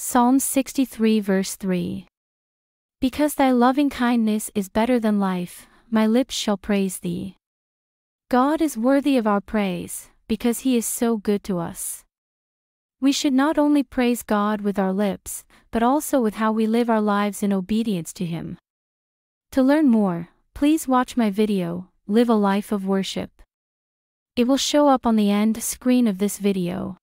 Psalm 63 verse 3. Because thy loving kindness is better than life, my lips shall praise thee. God is worthy of our praise, because he is so good to us. We should not only praise God with our lips, but also with how we live our lives in obedience to him. To learn more, please watch my video, Live a Life of Worship. It will show up on the end screen of this video.